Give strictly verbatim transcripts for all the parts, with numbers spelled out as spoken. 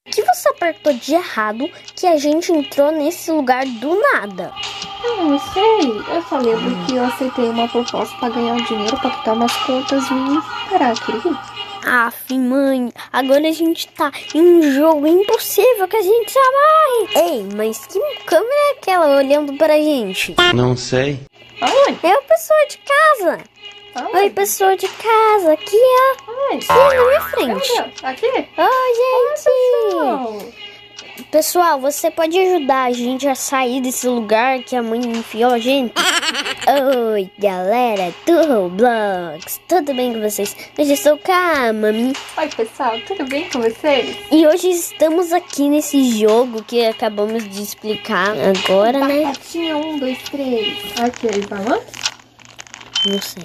O que você apertou de errado que a gente entrou nesse lugar do nada? Eu não sei. Eu só lembro que eu aceitei uma proposta pra ganhar dinheiro pra quitar umas contas minhas e parar aqui. Aff, mãe, agora a gente tá em um jogo impossível que a gente só morre. Ei, mas que câmera é aquela olhando pra gente? Não sei. Aonde? É o pessoal de casa. Aonde? Oi, pessoal de casa. Aqui, ó. Aonde? Aqui na minha frente. Cadê? Aqui? Oi, gente. Pessoal. Pessoal, você pode ajudar a gente a sair desse lugar que a mãe enfiou a gente? Oi, galera do Roblox. Tudo bem com vocês? Hoje estou com a Mami. Oi, pessoal. Tudo bem com vocês? E hoje estamos aqui nesse jogo que acabamos de explicar agora, né? Batatinha, um, dois, três. Aqui, vamos? Não sei.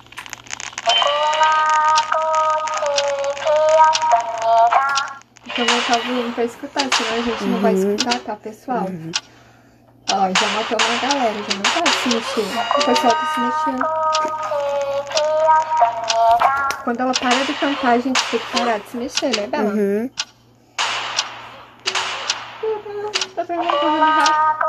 Então eu tava vindo pra escutar, senão a gente não vai escutar, tá, pessoal? Uhum. Ó, já matou uma galera, já não tá se mexendo. O pessoal tá se mexendo. Quando ela para de cantar, a gente tem que parar de se mexer, né, Bela? Uhum. Tá todo mundo correndo rápido.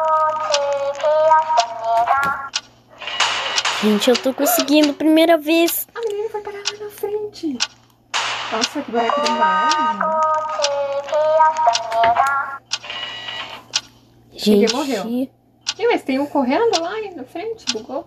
Gente, eu tô conseguindo primeira vez. A menina vai parar lá na frente. Nossa, que boneca do mal. Gente, Ninguém morreu. Ih, mas tem um correndo lá na frente, bugou.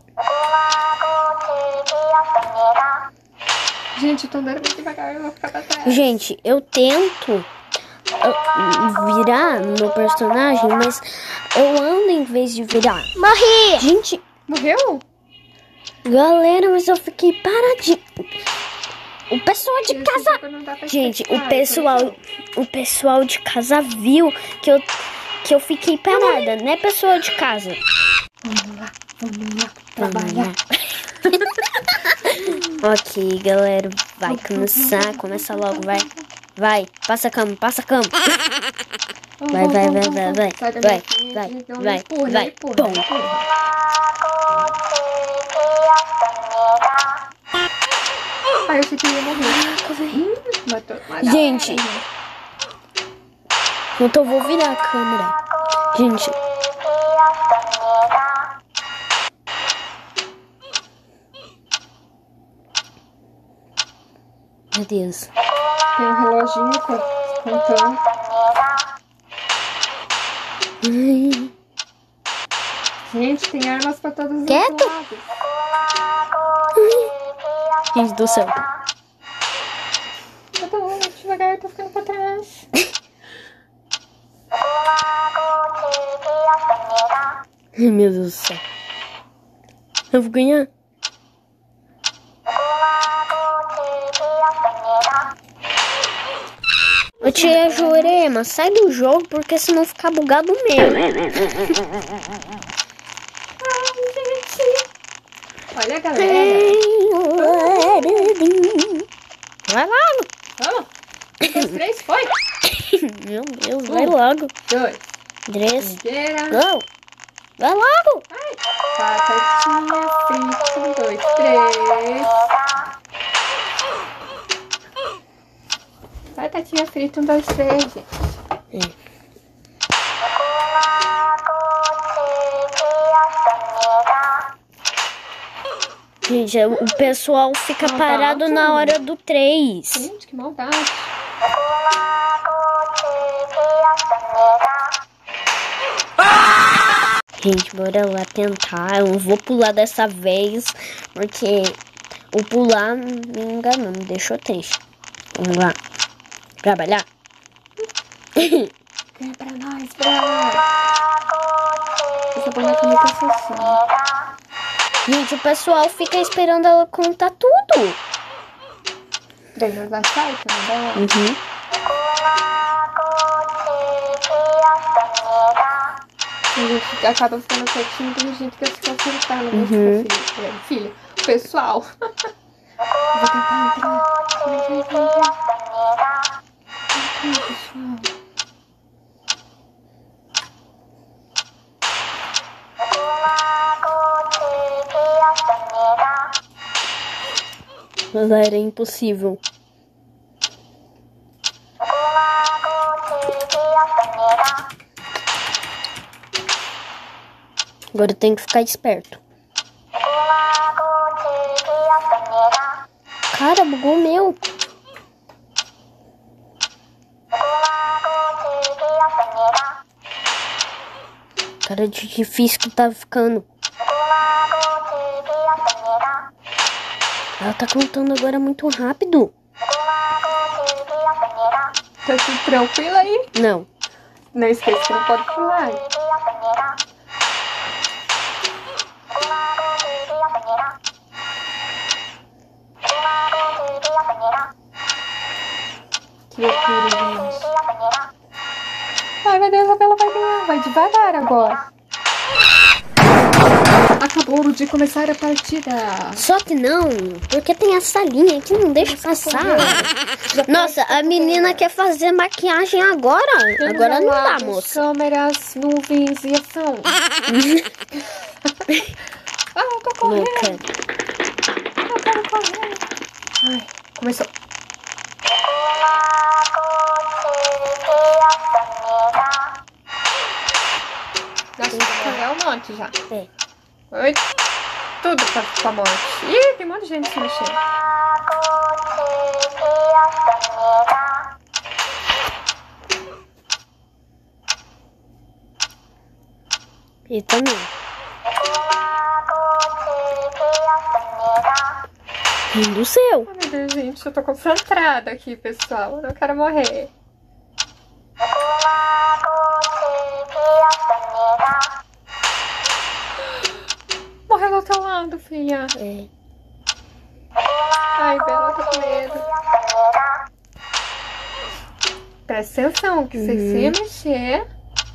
Gente, eu tô andando muito devagar, eu vou ficar pra trás. Gente, eu tento uh, virar meu personagem, mas eu ando em vez de virar. Morri! Gente, Morreu? galera, mas eu fiquei paradinho. O pessoal de casa... Gente, o pessoal, o pessoal de casa viu que eu, que eu fiquei parada, né, pessoal de casa? Vamos lá, vamos lá, Vamos trabalhar. lá. Ok, galera, vai começar, começa logo, vai. Vai, passa a cama, passa a cama. Vai, vai, vai, vai, vai, Sai da vai, minha frente, vai, então vai, empurra, vai, empurra, bom. empurra. Ai, eu achei que ia morrer. Hum, matou uma galera. Gente, então eu vou virar a câmera. Gente, meu Deus. Tem um reloginho co- contando. Ai, Gente, tem armas pra todos os Quieto. lados. gente do céu. Eu tô muito devagar, tô ficando pra trás. Ai, meu Deus do céu. Eu vou ganhar. Ô tia Jurema, sai do jogo porque senão fica bugado mesmo. Olha a galera. Vai logo. Vamos. Um, dois, três, foi. Meu Deus, vai logo. Dois. Três. Primeira. Go. Vai logo. Ai. Batatinha frita. Um, dois, três. Batatinha frita. Um, dois, três, gente. É. Gente, o pessoal fica Não, parado tá na ótimo. hora do três. Gente, que maldade. Gente, bora lá tentar. Eu não vou pular dessa vez, porque o pular me enganou, me deixou triste. Vamos lá. Trabalhar. Ganha pra nós, pra nós. Essa boneca é muito assassina. Gente, o pessoal fica esperando ela contar tudo. Daí nós vai sair também. Uhum. A gente acaba ficando quietinho do jeito que eu fico sentado. Uhum. Filha, é, filha, pessoal. Eu vou tentar entrar. Vai, vai, vai, vai. Entra, pessoal. Mas era impossível. Agora eu tenho que ficar esperto. Cara, bugou o meu. Cara, de difícil que tá ficando. Ela tá contando agora muito rápido. Tá tudo tranquilo aí? Não. Não esqueça que não pode pular. Que loucura, gente. Ai, meu Deus, a Bela vai ganhar. Vai devagar agora. Acabou de começar a partida. Só que não, porque tem essa linha que não deixa passar. Nossa, a menina quer fazer maquiagem agora. Temos Agora não dá, alados, moça. câmeras, nuvens e ação. Ah, eu tô correndo. Louca. Eu quero correr. Ai, começou. Nossa, é um monte já. É. Oi. Tudo pra, pra morte. Ih, tem um monte de gente se mexendo. E também. Rindo o seu. Ai, meu Deus, gente, eu tô concentrada aqui, pessoal. Eu não quero morrer. Morreu do teu lado, filha. É. Ai, Bela, eu tô com medo. Presta atenção, que se você mexer...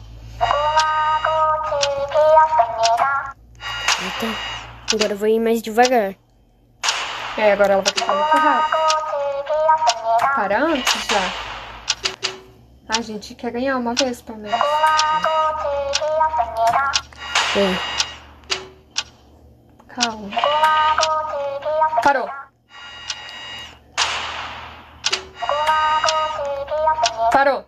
Então, agora eu vou ir mais devagar. É, agora ela vai ficar muito rápido. Para antes já. A gente quer ganhar uma vez, pelo menos. É. Calma. Parou. Parou.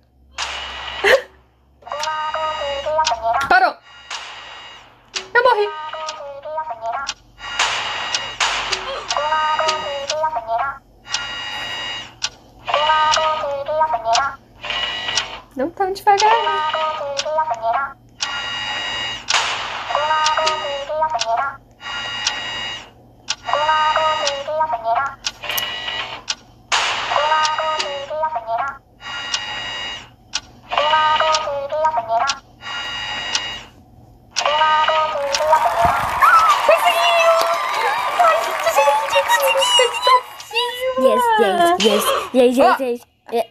Parou. Eu morri. Não tão devagar, né? Yes, yes, yes, yes, yes, yes. É.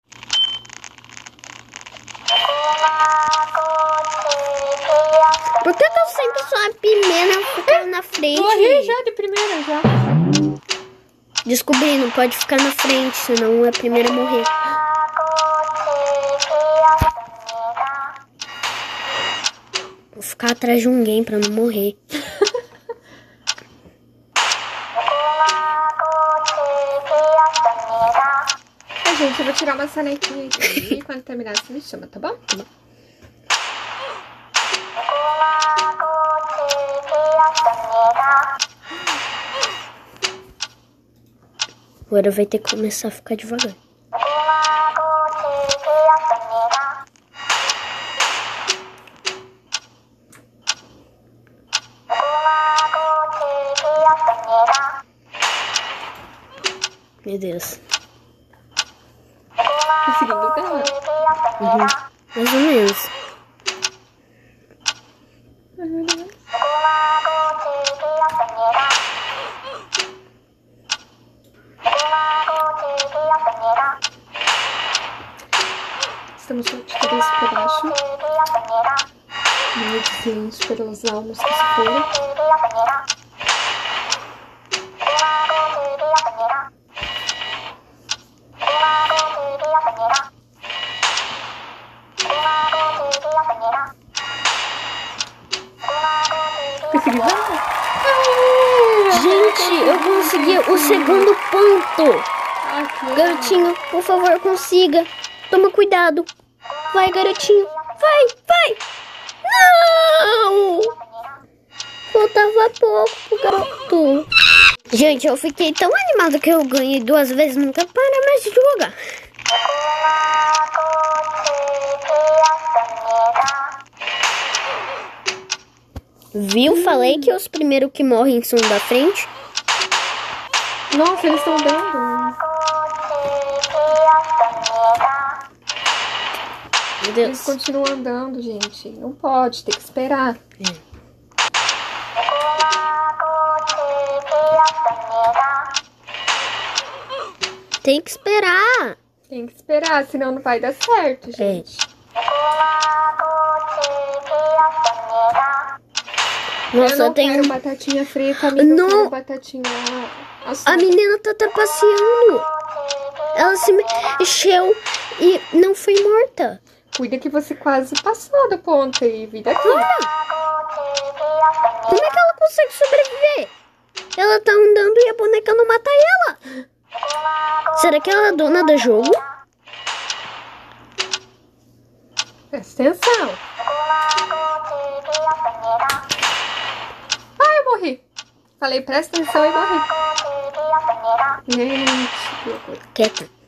Por que, que eu sempre sou a primeira a ficar na frente? Morri já de primeira, já. Descobri, não pode ficar na frente, senão é a primeira a morrer. Vou ficar atrás de alguém pra não morrer. Ai, gente, eu vou tirar uma sonequinha aqui. E quando terminar, você me chama, tá bom? Tá bom. Agora vai ter que começar a ficar devagar. Meu Deus. Conseguindo ganhar. Uhum. Mais ou menos. Ai, meu Deus. Estamos de cabeça para baixo. Medicemos pelas almas que se foram. Consegui? Gente, eu consegui o segundo ponto. Ai, que legal. Garotinho, por favor, consiga. Toma cuidado. Vai, garotinho. Vai, vai. Não! Faltava pouco pro garoto. Gente, eu fiquei tão animado que eu ganhei duas vezes. Nunca para mais de jogar. Viu? Hum. Falei que os primeiros que morrem são da frente. Nossa, eles estão dando. Meu Deus. Eles continuam andando, gente. Não pode, tem que esperar. É. Tem que esperar. Tem que esperar, senão não vai dar certo, gente. É. Nossa, eu não eu tenho quero batatinha frita, amiga. Não. Eu quero batatinha assada. A menina tá trapaceando. Ela se mexeu e não foi morta. Cuida que você quase passou do ponto aí, vida aqui. Olha. Como é que ela consegue sobreviver? Ela tá andando e a boneca não mata ela. Será que ela é dona do jogo? Presta atenção. Ah, eu morri. Falei, presta atenção e morri. Gente, Quieta.